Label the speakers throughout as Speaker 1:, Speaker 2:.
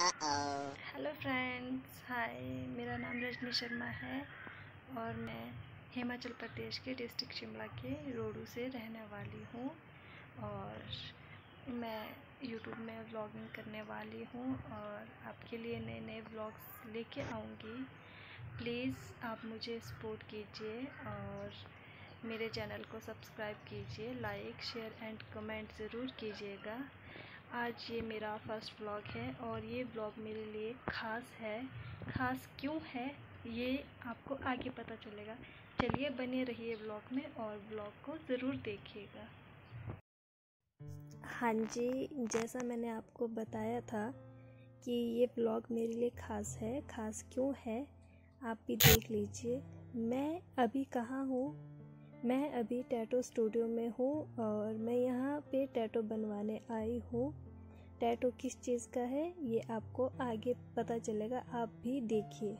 Speaker 1: Hello friends, हाय। मेरा नाम रजनी शर्मा है और मैं हिमाचल प्रदेश के डिस्ट्रिक्ट शिमला के रोडू से रहने वाली हूँ और मैं यूट्यूब में व्लॉगिंग करने वाली हूँ और आपके लिए नए नए व्लॉग्स लेके आऊँगी। प्लीज़ आप मुझे सपोर्ट कीजिए और मेरे चैनल को सब्सक्राइब कीजिए, लाइक शेयर एंड कमेंट ज़रूर कीजिएगा। आज ये मेरा फर्स्ट व्लॉग है और ये व्लॉग मेरे लिए ख़ास है। ख़ास क्यों है ये आपको आगे पता चलेगा। चलिए बने रहिए व्लॉग में और व्लॉग को ज़रूर देखिएगा। हाँ जी, जैसा मैंने आपको बताया था कि ये व्लॉग मेरे लिए ख़ास है। ख़ास क्यों है आप भी देख लीजिए। मैं अभी कहाँ हूँ? मैं अभी टैटू स्टूडियो में हूँ और मैं यहाँ पे टैटू बनवाने आई हूँ। टैटू किस चीज़ का है ये आपको आगे पता चलेगा, आप भी देखिए।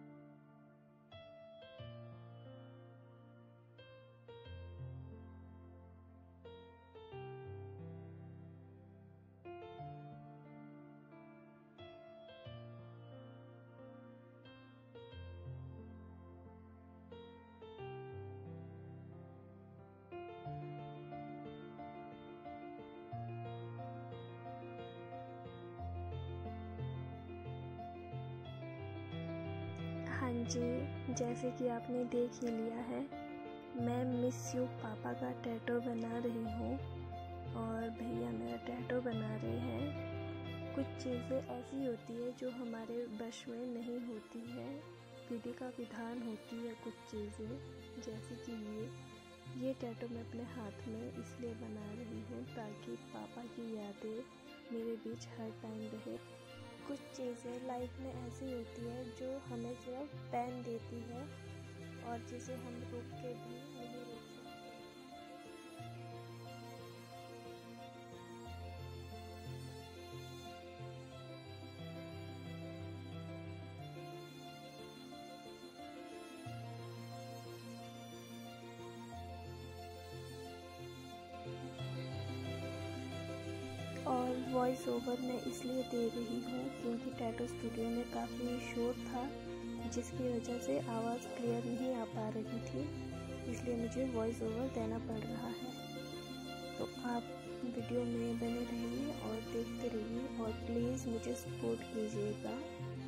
Speaker 1: हाँ जी, जैसे कि आपने देख ही लिया है, मैं मिस यू पापा का टैटू बना रही हूँ और भैया मेरा टैटू बना रहे हैं। कुछ चीज़ें ऐसी होती है जो हमारे वश में नहीं होती है, विधि का विधान होती है कुछ चीज़ें, जैसे कि ये टैटू मैं अपने हाथ में इसलिए बना रही हूँ ताकि पापा की यादें मेरे बीच हर टाइम रहे। कुछ चीज़ें लाइफ में ऐसी होती है जो हमें सिर्फ पैन देती है और जिसे हम रोक के भी नहीं रोक सकते। और वॉइस ओवर मैं इसलिए दे रही हूँ क्योंकि टैटू स्टूडियो में काफ़ी शोर था जिसकी वजह से आवाज़ क्लियर नहीं आ पा रही थी, इसलिए मुझे वॉइस ओवर देना पड़ रहा है। तो आप वीडियो में बने रहिए और देखते रहिए और प्लीज़ मुझे सपोर्ट कीजिएगा।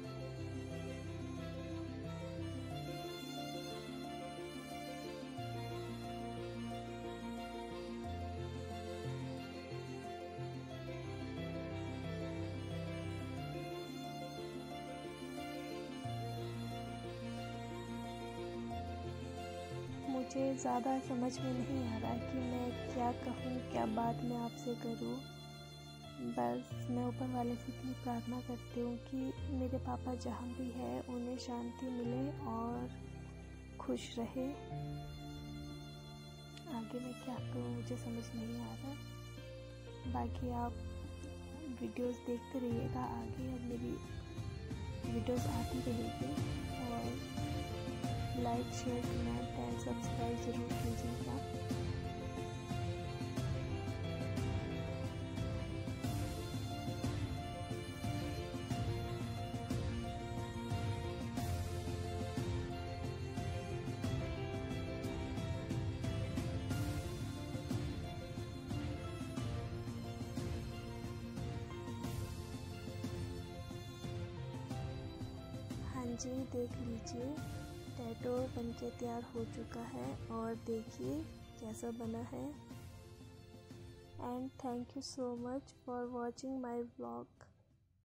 Speaker 1: मुझे ज़्यादा समझ में नहीं आ रहा कि मैं क्या कहूँ, क्या बात मैं आपसे करूँ। बस मैं ऊपर वाले से इतनी प्रार्थना करती हूँ कि मेरे पापा जहाँ भी है उन्हें शांति मिले और खुश रहे। आगे मैं क्या करूँ मुझे समझ नहीं आ रहा। बाकी आप वीडियोस देखते रहिएगा, आगे अब मेरी वीडियोस आती रहेगी और like share comment and subscribe ज़रूर कीजिएगा। हाँ जी, देख लीजिए टैटू बनके तैयार हो चुका है और देखिए कैसा बना है। And thank you so much for watching my vlog.